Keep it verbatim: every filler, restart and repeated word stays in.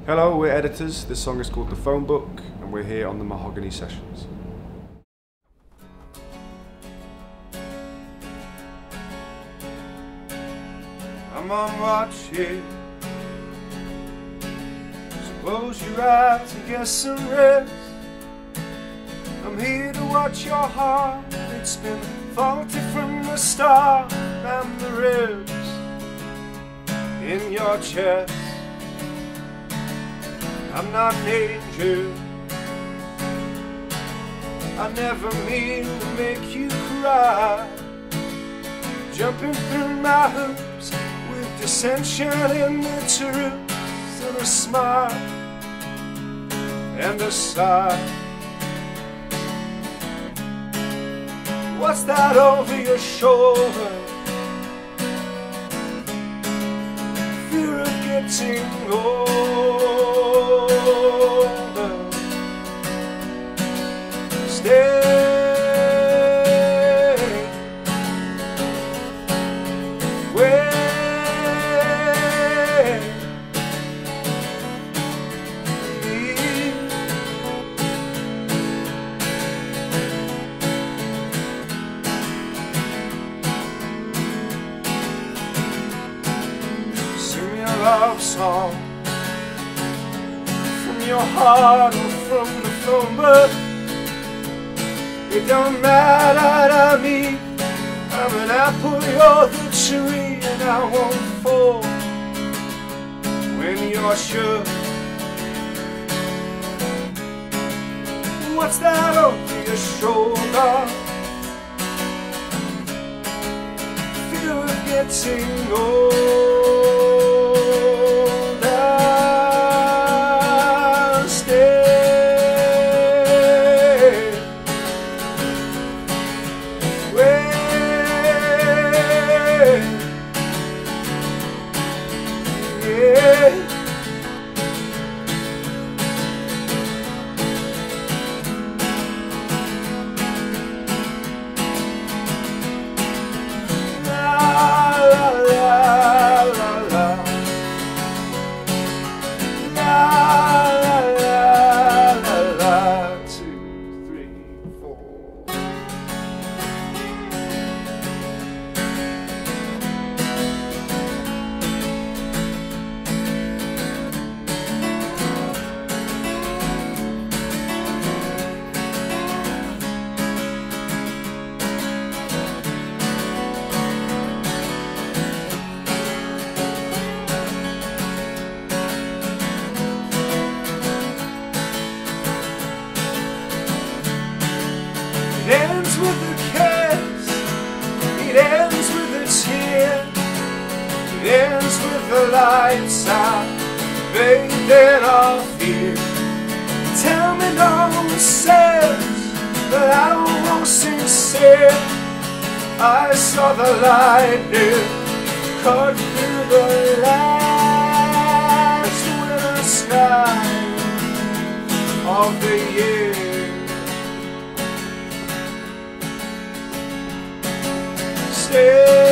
Hello, we're editors. This song is called The Phonebook, and we're here on the Mahogany sessions. I'm on watch here. Suppose you're out to get some rest. I'm here to watch your heart. It's been faulty from the start, and the ribs in your chest. I'm not an angel. I never mean to make you cry. Jumping through my hoops with dissension in the truth, and a smile and a sigh. What's that over your shoulder? Fear of getting older. Stay. Wait. Love song from your heart or from the phonebook. It don't matter to me. I'm an apple, you're the tree, and I won't fall when you're shook. What's that over your shoulder? Fear of getting old. It ends with a kiss, it ends with a tear, it ends with the lights out, bathing our fear. Tell me no one says that I don't want sincere. I saw the lightning cut through the last winter sky of the year. Stay.